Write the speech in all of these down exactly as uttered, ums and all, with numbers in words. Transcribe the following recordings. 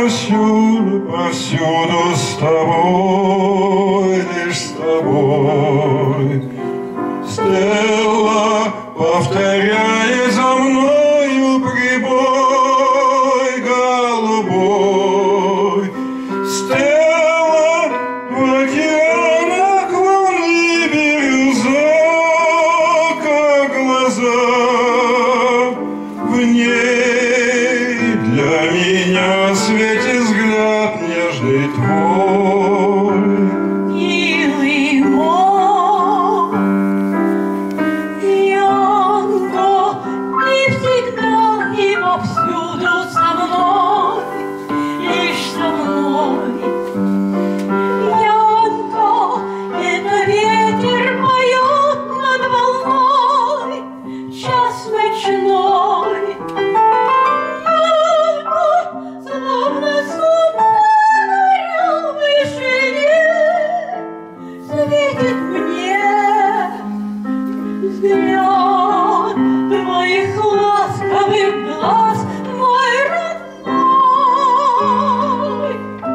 повсюду, повсюду с тобой, лишь с тобой. Стелла, повторяя за мною прибой голубой. Стелла, в океанах волны бирюза, как глаза в ней для меня светит взгляд нежный твой. Милый мой, Янко, ты всегда и повсюду со мной, лишь со мной. Янко, это ветер поет над волной, час ночной. Словно суммаря в вышине светит мне взгляд твоих ласковых глаз, мой родной.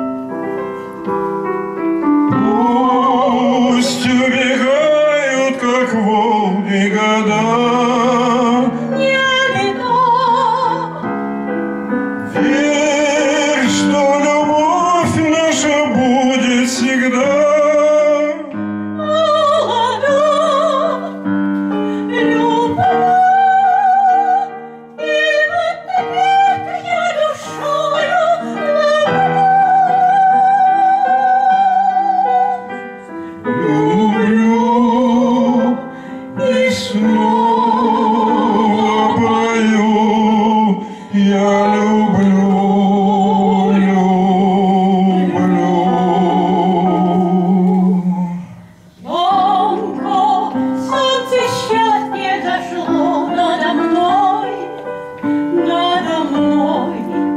Пусть убегают, как волны, года, Не беда, верь, что любовь наша будет всегда. молода любовь, и в ответ я душою Люблю и снова пою, я люблю, люблю. Янко, солнце счастья зашло надо мной, надо мной.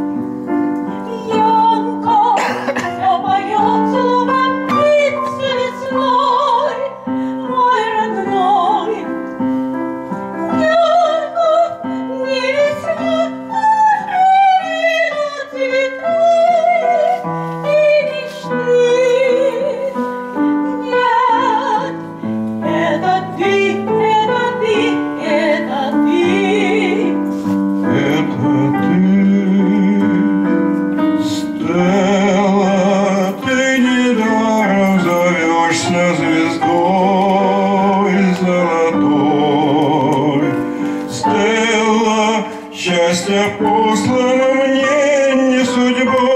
Янко, все поет, словно птица весной, мой родной. Янко, не весна, а цветы и мечты. Нет, это ты, это ты, это ты. Это ты, Стелла, ты недаром зовешься звездой золотой. Стелла, счастье послано мне не судьбой.